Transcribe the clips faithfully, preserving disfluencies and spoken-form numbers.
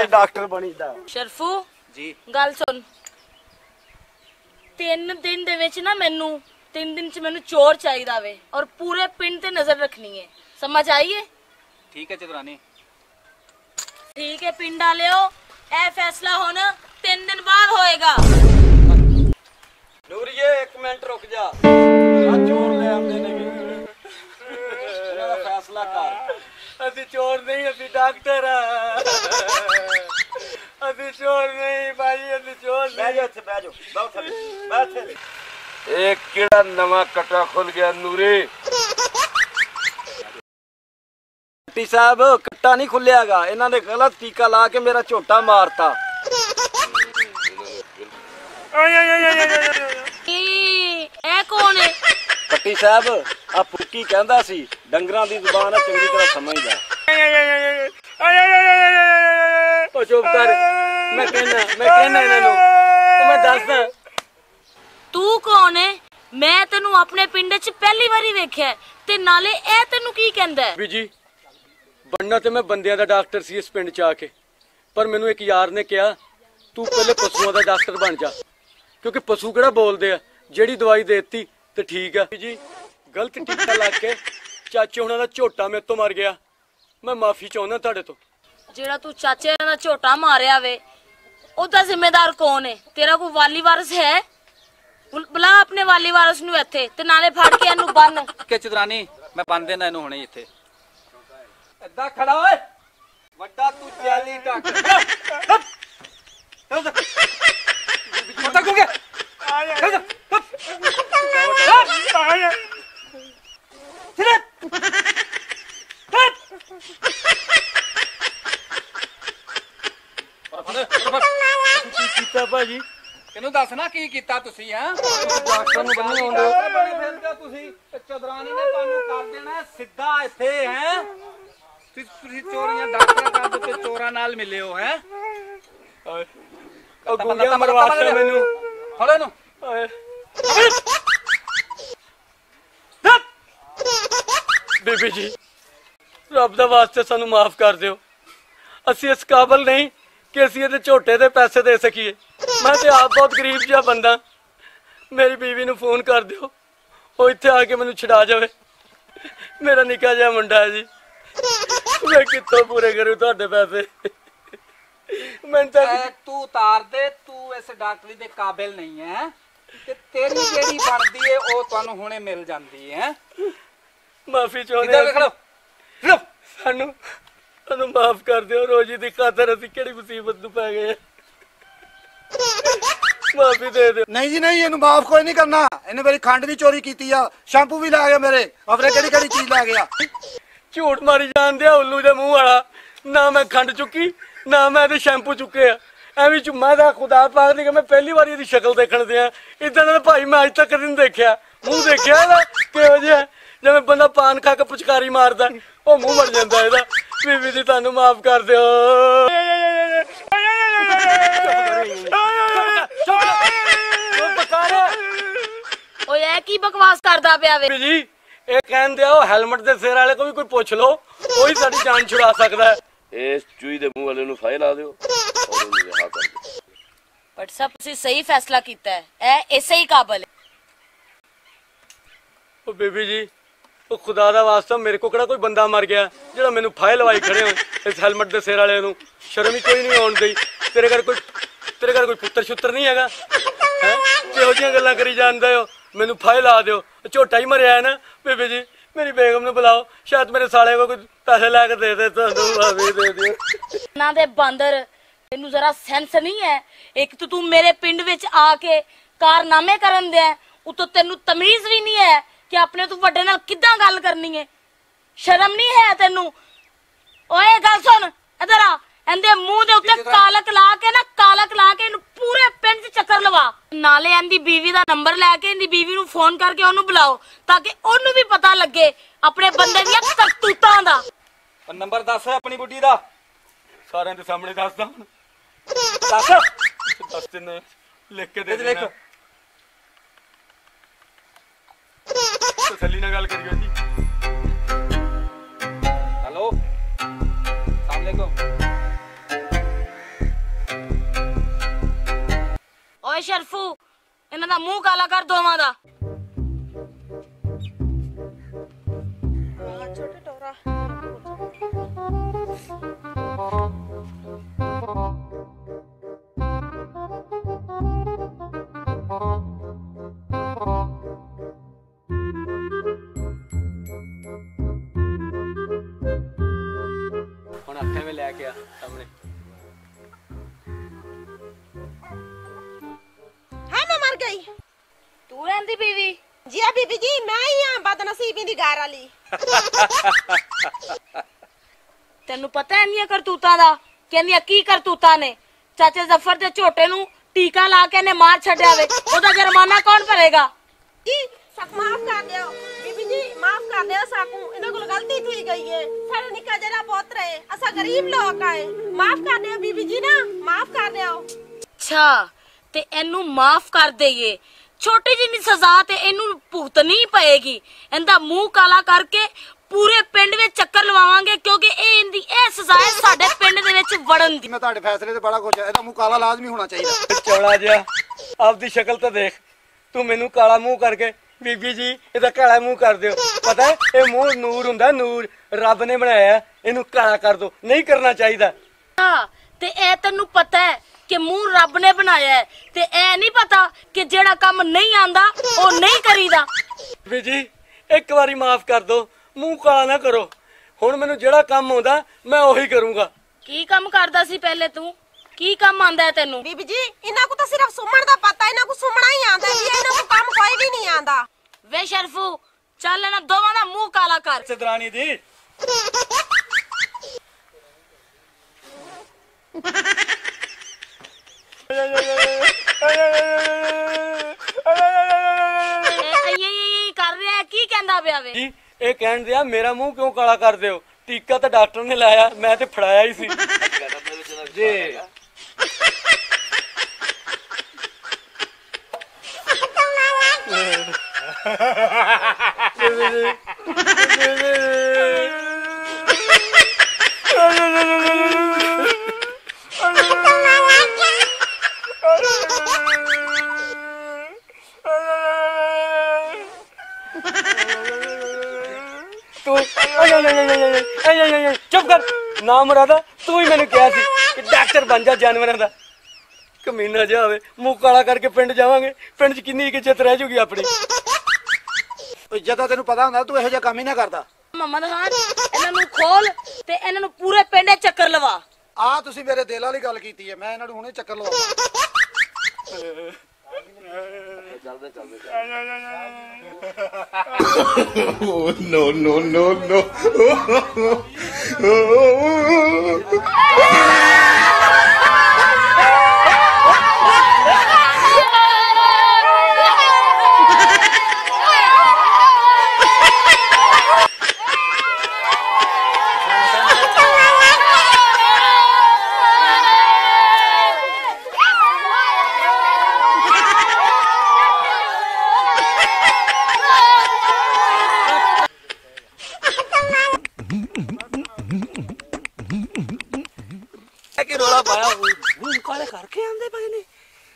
के डॉक्टर बनीदा। शरफू जी गल सुन, तीन दिन दे विच ना मैनू तीन दिन च मैनू चोर चाहिदा वे और पूरे पिंड ते नजर रखनी है, समझ आई है? ठीक है चतुरानी। ठीक है पिंड वालियो, ए फैसला हुण तीन दिन बाद होएगा। नूरिए एक मिनट रुक जा, आ चोर ले आंदे ने फैसला कर। असी चोर नहीं, असी डॉक्टर आ। असी चोर नहीं भाई, असी चोर नहीं। बैठ जा, बैठ जा, बैठ बैठ। एक किड़ा नवा कटा खुल गया नूरी। टी साहब कट्टा नहीं खुलियागा, इन्हां ने गलत टीका ला के मेरा झोटा मारता। ए कौन है? पट्टी साहब आ फुकी कहंदा सी, डंगरां दी जुबान चंगी तरह समझ जा। ओ चुप कर, मैं कहना मैं कहना इन्हां नूं, मैं दसदा। तू कौन है? मैं तेनू अपने पिंड च पहली बारी वेख्या ते नाले ए तेनू की कहंदा है? जी बनना ते मैं बंदियां दा डॉक्टर सी इस पिंड च आके, पर मैनू एक यार ने कहा तू पहले पशुओं दा डॉक्टर बन जा, क्योंकि पशु केड़ा बोलदे आ, जेड़ी दवाई देती ते ठीक है। जी गलत टीका लग के चाचे हुणां दा झोटा मेरे तो मर गया, मैं माफी चाहुंदा तुहाडे तो। जेड़ा तू चाचे दा झोटा मारिया वे ओदा जिम्मेदार कौन है? तेरा कोई वाली वारस है? बुला अपने वाली वारस नू इत्थे ते नाले फड़ के इनू बन के चतुरानी, मैं बन देना इनू हुणे इत्थे। इदा खड़ा ओए, वड्डा तू जैली डॉक्टर। पता क्यों गया? कीता भाजी तेनू दस ना की कीता तुसी हैं? डॉक्टर नू बन्नी आउंदे बने फिरदे तुसी, चतुरानी ने तुहानू कर देना सीधा इत्थे हैं। तुसी चोरियां डॉक्टर कर दे, चोरां नाल मिले हो हैं। ओ गुंडिया मरवाता मैनू, फड़ो इनू। बेबी जी रब दा वास्ते सानू माफ कर दियो, असी इस काबल नहीं कि असी इहदे झोटे दे पैसे दे सकीए। मैं ते आप बहुत गरीब जिहा बंदा, मेरी बीवी नू फोन कर दियो, वो इत्थे आके मैनू छुड़ा जावे। मेरा निक्का जिहा मुंडा है जी, मैं कित्थों पूरे करूं तुहाडे पैसे? मैं तू उतार दे, तू इस डॉक्टरी दे काबिल नहीं है ते तेरी जेड़ी बनदी है ओ तुहानू हुणे मिल जांदी है। माफी चाहुंदे आ, सानू सानू माफ कर दियो, रोजी दी खातर असीं किहड़ी मुसीबत नूं पै गए। माफी दे दियो। नहीं जी नहीं, इन्हू माफ कोई नहीं करना। इन्हें मेरी खंड भी चोरी की आ, शैंपू भी लै गया मेरे, अपने केड़ी केड़ी चीज लै गया। झूठ मारी जान दिया उल्लू दे मुंह वाला, ना मैं खंड चुकी ना मैं इहदे शैंपू चुके आ। ਐਵੇਂ ਝੁੰਮਾ ਦਾ ਖੁਦਾ ਪਾਕ ਦੀ, ਮੈਂ ਪਹਿਲੀ ਵਾਰੀ ਇਹਦੀ ਸ਼ਕਲ ਦੇਖਣ ਦਿਆਂ। ਇਦਾਂ ਦਾ ਭਾਈ ਮੈਂ ਅੱਜ ਤੱਕ ਕਦੇ ਨਹੀਂ ਦੇਖਿਆ। ਮੂੰਹ ਦੇਖਿਆ ਇਹਦਾ ਕਿਹੋ ਜਿਹਾ, ਜਿਵੇਂ ਬੰਦਾ ਪਾਨ ਖਾ ਕੇ ਪੁਚਕਾਰੀ ਮਾਰਦਾ, ਉਹ ਮੂੰਹ ਮਰ ਜਾਂਦਾ ਇਹਦਾ। ਬੀਬੀ ਜੀ ਤੁਹਾਨੂੰ ਮਾਫ ਕਰ ਦਿਓ। ਓਏ ਇਹ ਕੀ ਬਕਵਾਸ ਕਰਦਾ ਪਿਆ ਵੇ? ਬੀਬੀ ਜੀ ਇਹ ਕਹਿੰਦੇ ਆ ਉਹ ਹੈਲਮਟ ਦੇ ਸਿਰ ਵਾਲੇ ਕੋ ਵੀ ਕੋਈ ਪੁੱਛ ਲਓ, ਉਹੀ ਸਾਡੀ ਜਾਨ ਛੁਡਾ ਸਕਦਾ ਹੈ। इस चूई दे मुंह वाले नूं फाहे ला दिओ और उहनूं रिहा कर दिओ। बट सब तुसीं सही फैसला कीता है, ए इसे ही काबिल है। ओ बेबी जी ओ खुदा दा वास्ता मेरे को किहड़ा कोई बंदा मर गया जिहड़ा मैनूं फाहे लवाई खड़े हो इस हेलमेट दे सिर वाले नूं? शर्म ही कोई नहीं आउण दई। तेरे घर कोई तेरे घर कोई पुत्तर छुत्तर नहीं हैगा हैं? किहो जिहियां गल्लां करी जांदे हो? मैनूं फाहे ला दिओ, झोटा ही मरिया है ना। बेबी जी मेरी बेगम नूं बुलाओ, शायद मेरे साले को कुछ पैसे लैके दे दे, तुहानूं माफी दे दिओ। ना दे बंदर, तेनू जरा सेंस नहीं है? एक तो तू मेरे पिंड विच आके कारनामे करन दे, उतो तेनू तमीज भी नहीं है कि अपने तू वड्डे नाल किदां गल करनी है। शर्म नहीं है तेनू? ओए गल सुन इधर आ, एंदे मुंह दे उत्ते कालक ला के ना, कालक ला के पूरे पिंड च चक्कर लवा। नाले एंदी बीवी दा नंबर लैके एंदी बीवी नू फोन करके ओनू बुलाओ, ताकि ओनू भी पता लगे अपने बंदे दी करतूतां दा। नंबर दस है अपनी बुढ़ी दा, सारे दे सामने दसदा। दस दस दिन लिख के दे लिख। तसल्ली नाल गल करियो जी। हेलो अस्सलाम वालेकुम। ਓਏ ਸ਼ਰਫੂ ਇਹਨਾਂ ਦਾ ਮੂੰਹ ਕਾਲਾ ਕਰ ਦੋਵਾਂ ਦਾ। ਛੋਟੇ ਟੋਰਾ ਹੁਣ ਅੱਖਾਂ ਵਿੱਚ ਲੈ ਕੇ ਆ ਸਾਹਮਣੇ। ਹਾਂ ਮੈਂ ਮਰ ਗਈ ਤੂੰ ਰਹਿੰਦੀ ਬੀਵੀ? ਜੀ ਆ ਬੀਬੀ ਜੀ ਮੈਂ ਹੀ ਆ ਬਦਨਸੀਬੀ ਦੀ ਘਰ ਵਾਲੀ। ਤੈਨੂੰ ਪਤਾ ਹੈ ਨਹੀਂ ਕਰਤੂਤਾਂ ਦਾ? ਕਹਿੰਦੀਆਂ ਕੀ ਕਰਤੂਤਾਂ ਨੇ? ਚਾਚੇ ਜ਼ਫਰ ਦੇ ਝੋਟੇ ਨੂੰ ਟੀਕਾ ਲਾ ਕੇ ਨੇ ਮਾਰ ਛੱਡਿਆ ਵੇ, ਉਹਦਾ ਜੁਰਮਾਨਾ ਕੌਣ ਭਰੇਗਾ? ਜੀ ਸਕ ਮਾਫ ਕਰ ਦਿਓ ਬੀਬੀ ਜੀ, ਮਾਫ ਕਰ ਦਿਓ ਸਾਕੂ, ਇਹਨਾਂ ਕੋਲ ਗਲਤੀ ਥੀ ਗਈ ਹੈ। ਸਾਡਾ ਨਿੱਕਾ ਜਿਹੜਾ ਪੁੱਤ ਹੈ, ਅਸਾਂ ਗਰੀਬ ਲੋਕ ਆਏ, ਮਾਫ ਕਰ ਦਿਓ ਬੀਬੀ ਜੀ, ਨਾ ਮਾਫ ਕਰ ਦਿਓ। ਅੱਛਾ ਤੇ ਇਹਨੂੰ ਮਾਫ ਕਰ ਦਈਏ, ਛੋਟੀ ਜਿਹੀ ਸਜ਼ਾ ਤੇ ਇਹਨੂੰ ਭੁਗਤਣੀ ਪਏਗੀ। ਇਹਦਾ ਮੂੰਹ ਕਾਲਾ ਕਰਕੇ ਪੂਰੇ ਪਿੰਡ ਵਿੱਚ ਚੱਕਰ ਲਵਾਵਾਂਗੇ, ਕਿਉਂਕਿ ਇਹ ਇਹਦੀ ਇਹ ਸਜ਼ਾ ਹੈ ਸਾਡੇ ਪਿੰਡ ਦੇ ਵਿੱਚ ਵੜਨ ਦੀ। ਮੈਂ ਤੁਹਾਡੇ ਫੈਸਲੇ ਤੇ ਬੜਾ ਖੁਸ਼ ਹਾਂ। ਇਹਦਾ ਮੂੰਹ ਕਾਲਾ ਲਾਜ਼ਮੀ ਹੋਣਾ ਚਾਹੀਦਾ। ਚੌੜਾ ਜਿਹਾ ਆਪਦੀ ਸ਼ਕਲ ਤਾਂ ਦੇਖ, ਤੂੰ ਮੈਨੂੰ ਕਾਲਾ ਮੂੰਹ ਕਰਕੇ ਬੀਬੀ ਜੀ ਇਹਦਾ ਕਾਲਾ ਮੂੰਹ ਕਰ ਦਿਓ। ਪਤਾ ਹੈ ਇਹ ਮੂੰਹ ਨੂਰ ਹੁੰਦਾ, ਨੂਰ ਰੱਬ ਨੇ ਬਣਾਇਆ, ਇਹਨੂੰ ਕਾਲਾ ਕਰ ਦੋ, ਨਹੀਂ ਕਰਨਾ ਚਾਹੀਦਾ। ਹਾਂ ਤੇ ਇਹ ਤੈਨੂੰ ਪਤਾ ਹੈ ਕਿ ਮੂੰਹ ਰੱਬ ਨੇ ਬਣਾਇਆ ਹੈ, ਤੇ ਇਹ ਨਹੀਂ ਪਤਾ ਕਿ ਜਿਹੜਾ ਕੰਮ ਨਹੀਂ ਆਂਦਾ ਉਹ ਨਹੀਂ ਕਰੀਦਾ। ਬੀਬੀ ਜੀ ਇੱਕ ਵਾਰੀ ਮਾਫ ਕਰ ਦੋ, ਮੂੰਹ ਕਾਲਾ ਨਾ ਕਰੋ। ਹੁਣ ਮੈਨੂੰ ਜਿਹੜਾ ਕੰਮ ਆਉਂਦਾ ਮੈਂ ਉਹੀ ਕਰੂੰਗਾ। ਕੀ ਕੰਮ ਕਰਦਾ ਸੀ ਪਹਿਲੇ ਤੂੰ? ਕੀ ਕੰਮ ਆਂਦਾ ਹੈ ਤੈਨੂੰ? ਬੀਬੀ ਜੀ ਇਹਨਾਂ ਕੋ ਤਾਂ ਸਿਰਫ ਸੁਮਣ ਦਾ ਪਤਾ, ਇਹਨਾਂ ਕੋ ਸੁਮਣਾ ਹੀ ਆਂਦਾ ਜੀ, ਇਹਨਾਂ ਕੋ ਕੰਮ ਕੋਈ ਵੀ ਨਹੀਂ ਆਂਦਾ। ਵੇ ਸ਼ਰਫੂ ਚੱਲ ਇਹਨਾਂ ਦੋਵਾਂ ਦਾ ਮੂੰਹ ਕਾਲਾ ਕਰ। ਸਿਧਰਾਣੀ ਦੀ ਕਰ ਰਿਹਾ ਕੀ ਕਹਿੰਦਾ ਪਿਆ ਵੇ? ਜੀ ਇਹ ਕਹਿਣ ਦਿਆ ਮੇਰਾ ਮੂੰਹ ਕਿਉਂ ਕਾਲਾ ਕਰ ਦਿਓ? ਟੀਕਾ ਤਾਂ ਡਾਕਟਰ ਨੇ ਲਾਇਆ, ਮੈਂ ਤੇ ਫੜਾਇਆ ਹੀ ਸੀ ਜੀ। ਤੂੰ ਚੁੱਪ ਕਰ ਨਾ ਮੁਰਾਦਾ, ਤੂੰ ਹੀ ਮੈਨੂੰ ਕਿਹਾ ਸੀ ਕਿ ਡਾਕਟਰ ਬਣ ਜਾ ਜਾਨਵਰਾਂ ਦਾ। ਕਮੀਨਾ ਜਿਹਾ ਹੋਵੇ, ਮੂੰਹ ਕਾਲਾ ਕਰਕੇ ਪਿੰਡ ਜਾਵਾਂਗੇ, ਪਿੰਡ 'ਚ ਕਿੰਨੀ ਇੱਜ਼ਤ ਰਹਿ ਜੂਗੀ ਆਪਣੀ। ਇੱਜ਼ਤ ਤਾਂ ਤੈਨੂੰ ਪਤਾ ਹੁੰਦਾ, ਤੂੰ ਇਹੋ ਜਿਹਾ ਕੰਮ ਹੀ ਨਾ ਕਰਦਾ। ਮੁਹੰਮਦ ਖਾਨ ਇਹਨਾਂ ਨੂੰ ਖੋਲ ਤੇ ਇਹਨਾਂ ਨੂੰ ਪੂਰੇ ਪਿੰਡ 'ਚ ਚੱਕਰ ਲਵਾ। ਆ ਤੁਸੀਂ ਮੇਰੇ ਦਿਲ ਵਾਲੀ ਗੱਲ ਕੀਤੀ ਹੈ, ਮੈਂ ਇਹਨਾਂ ਨੂੰ ਹੁਣੇ ਚੱਕਰ ਲਵਾਉਂਦਾ। ਚੱਲਦੇ ਚੱਲਦੇ no, no, no, no. ਕਿ ਰੋਲਾ ਪਾਇਆ ਮੂੰਹ ਕਾਲੇ ਕਰਕੇ ਆਂਦੇ ਪਏ ਨੇ।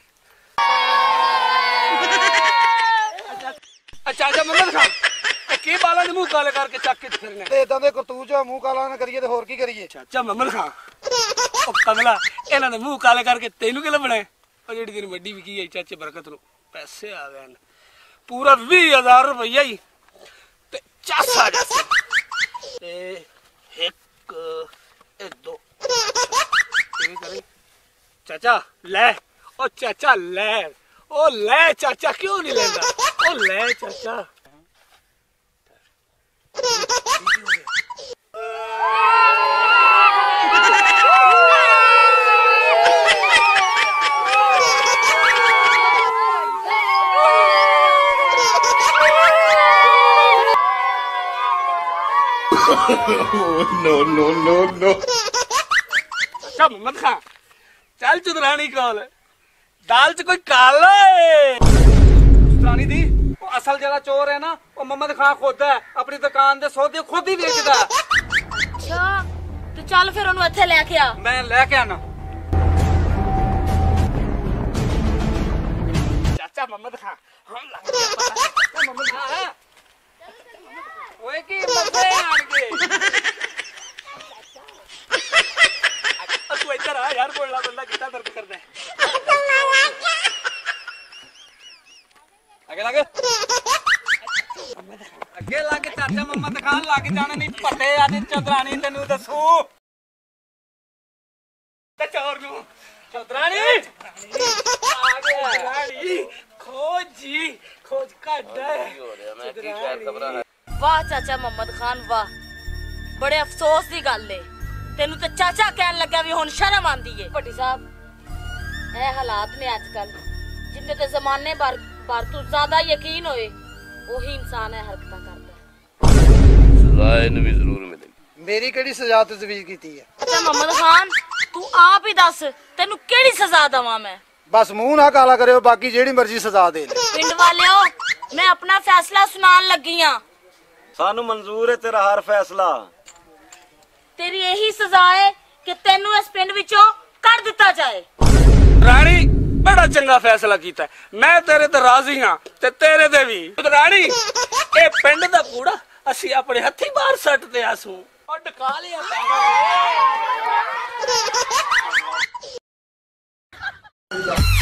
ਅੱਛਾ ਅੱਛਾ ਮੁਹੰਮਦ ਖਾਨ, ਇਹ ਕੀ ਬਾਲਾਂ ਦੇ ਮੂੰਹ ਕਾਲੇ ਕਰਕੇ ਚੱਕ ਕੇ ਫਿਰਨੇ? ਤੇ ਇਦਾਂ ਦੇ ਕਰਤੂਤ ਚ ਮੂੰਹ ਕਾਲਾ ਨਾ ਕਰੀਏ ਤੇ ਹੋਰ ਕੀ ਕਰੀਏ? ਚਾਚਾ ਮੁਹੰਮਦ ਖਾਨ ਉਹ ਕਮਲਾ, ਇਹਨਾਂ ਦੇ ਮੂੰਹ ਕਾਲੇ ਕਰਕੇ ਤੈਨੂੰ ਕਿ ਲੱਭਣਾ? ਉਹ ਜਿਹੜੀ ਤੇਰੀ ਵੱਡੀ ਵਿਕੀ ਆਈ ਚਾਚੇ ਬਰਕਤ ਨੂੰ ਪੈਸੇ ਆ ਗਏ ਨੇ ਪੂਰਾ ਵੀਹ ਹਜ਼ਾਰ ਰੁਪਈਆ ਹੀ ਤੇ ਚਾਸਾ ਜਾਸਾ ਤੇ ਇੱਕ ਇਹ ਦੋ ਕਰੀ। ਚਾਚਾ ਲੈ, ਉਹ ਚਾਚਾ ਲੈ, ਉਹ ਲੈ ਚਾਚਾ, ਕਿਉਂ ਨਹੀਂ ਲੈਂਦਾ? ਉਹ ਲੈ ਚਾਚਾ। no, no, no, no. अच्छा मोहम्मद खान चल चुदरानी कॉल दाल च कोई काला है। ਚੁਦਰਾਣੀ ਦੀ ਉਹ ਅਸਲ ਜਿਹੜਾ ਚੋਰ ਹੈ ਨਾ, ਉਹ ਮੁਹੰਮਦ ਖਾਨ ਖੁਦ ਹੈ, ਆਪਣੀ ਦੁਕਾਨ ਦੇ ਸੌਦੇ ਖੁਦ ਹੀ ਵੇਚਦਾ। ਅੱਛਾ ਤੇ ਚੱਲ ਫਿਰ ਉਹਨੂੰ ਇੱਥੇ ਲੈ ਕੇ ਆ। ਮੈਂ ਲੈ ਕੇ ਆਣਾ। मोहम्मद खान हम लग गया पता मोहम्मद खान ओए की मजे आन के तू इधर आ यार बोलना बंदा कितना दर्द करता है आगे लगे ਅੱਗੇ ਲਾ ਕੇ ਚਾਚਾ ਮੁਹੰਮਦ ਖਾਨ ਲਾ ਕੇ ਜਾਣਾ ਨਹੀਂ ਪੱਟੇ ਅੱਜ ਚੌਧਰਾਣੀ ਤੈਨੂੰ ਦੱਸੂ ਤੇ ਚੋਰ ਨੂੰ ਚੌਧਰਾਣੀ ਆ ਗਿਆ ਚੌਧਰਾਣੀ ਖੋਜ ਜੀ ਖੋਜ ਕੱਢ ਮੈਂ ਕੀ ਖੈਰ ਖਬਰਾਂ ਹੈ ਵਾਹ ਚਾਚਾ ਮੁਹੰਮਦ ਖਾਨ ਵਾਹ ਬੜੇ ਅਫਸੋਸ ਦੀ ਗੱਲ ਏ ਤੈਨੂੰ ਤੇ ਚਾਚਾ ਕਹਿਣ ਲੱਗਾ ਵੀ ਹੁਣ ਸ਼ਰਮ ਆਂਦੀ ਏ ਭੱਟੀ ਸਾਹਿਬ ਇਹ ਹਾਲਾਤ ਨੇ ਅੱਜ ਕੱਲ ਜਿੰਨੇ ਤੇ ਜ਼ਮਾਨੇ ਭਰ ਭਰ ਤੋਂ ਜ਼ਿਆਦਾ ਯਕੀਨ ਹੋਏ ਉਹੀ ਇਨਸਾਨ ਹੈ ਹਰਕਤਾਂ ਕਰਦਾ ਸਜ਼ਾ ਇਹਨੂੰ ਵੀ ਜ਼ਰੂਰ ਮਿਲੇਗੀ ਮੇਰੀ ਕਿਹੜੀ ਸਜ਼ਾ ਤਜਵੀਜ਼ ਕੀਤੀ ਹੈ? ਅੱਛਾ ਮੁਹੰਮਦ ਖਾਨ ਤੂੰ ਆਪ ਹੀ ਦੱਸ ਤੈਨੂੰ ਕਿਹੜੀ ਸਜ਼ਾ ਦਵਾਂ ਮੈਂ ਬਸ ਮੂੰਹ ਨਾ ਕਾਲਾ ਕਰਿਓ ਬਾਕੀ ਜਿਹੜੀ ਮਰਜ਼ੀ ਸਜ਼ਾ ਦੇ ਲੈ ਪਿੰਡ ਵਾਲਿਓ ਮੈਂ ਆਪਣਾ ਫੈਸਲਾ ਸੁਣਾਉਣ ਲੱਗੀ ਆ ਸਾਨੂੰ ਮਨਜ਼ੂਰ ਹੈ ਤੇਰਾ ਹਰ ਫੈਸਲਾ ਤੇਰੀ ਇਹੀ ਸਜ਼ਾ ਹੈ ਕਿ ਤੈਨੂੰ ਇਸ ਪਿੰਡ ਵਿੱਚੋਂ ਕੱਢ ਦਿੱਤਾ ਜਾਏ ਰਾਣੀ ਬੜਾ ਚੰਗਾ ਫੈਸਲਾ ਕੀਤਾ ਮੈਂ ਤੇਰੇ ਤੇ ਰਾਜ਼ੀ ਹਾਂ ਤੇ ਤੇਰੇ ਤੇ ਵੀ ਰਾਣੀ ਇਹ ਪਿੰਡ ਦਾ ਕੂੜਾ ਅਸੀਂ ਆਪਣੇ ਹੱਥੀਂ ਬਾਹਰ ਸੱਟਦੇ ਆਸੂ ਉਹ ਡਕਾ ਲਿਆ